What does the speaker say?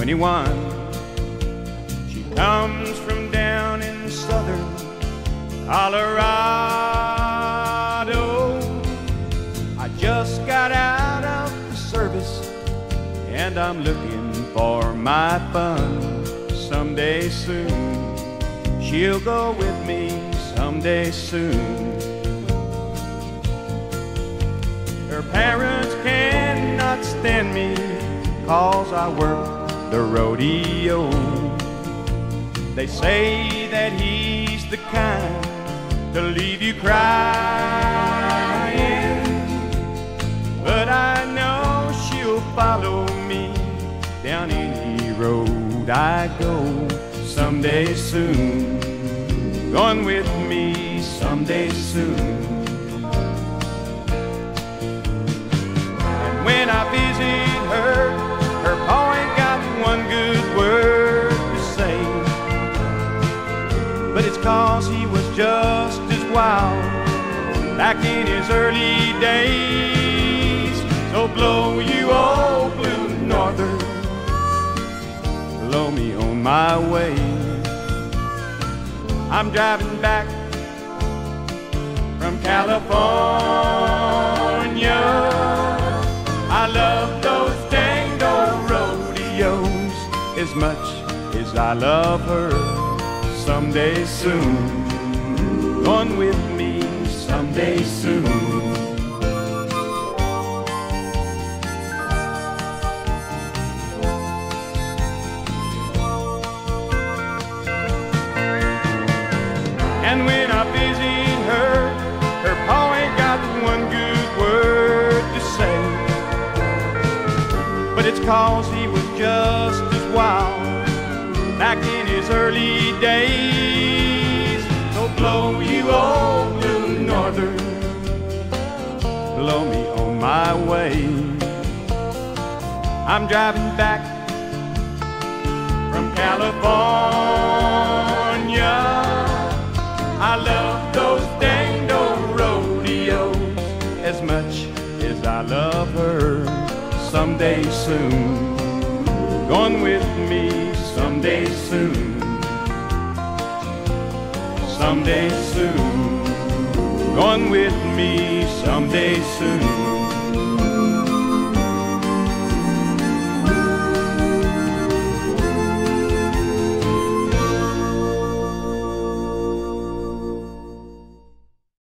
21. She comes from down in southern Colorado. I just got out of the service and I'm looking for my fun. Someday soon she'll go with me, someday soon. Her parents cannot stand me 'cause I work the rodeo. They say that he's the kind to leave you crying, but I know she'll follow me down any road I go. Someday soon, going with me someday soon. And when I visit her, her pa ain't got one good word to say, but it's 'cause he was just as wild back in his early days. So blow, you old blue northern, blow me on my way. I'm driving back from California. I love those dang old rodeos as much as I love her. Someday soon, going with me someday soon. And when I visit her, her pa ain't got one good word to say, but it's 'cause he was just as wild back in his early days. So blow, you old blue northern, blow me on my way. I'm driving back from California. I love those dang old rodeos as much as I love her. Someday soon, going with me someday soon. Someday soon, going with me someday soon.